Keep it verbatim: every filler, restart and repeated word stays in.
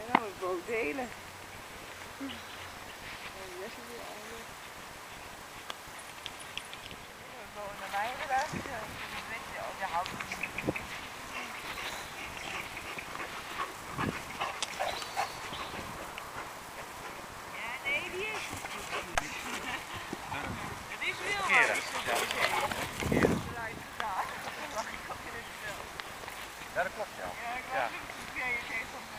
gaan we de boot delen. Jesse weer aan. Gewoon naar mij inderdaad. Weet je, op je hand. Ja, nee, die is het. Het is heel hard. Ja, dat klopt, ja. Ja, ik was ook een keer gegeven.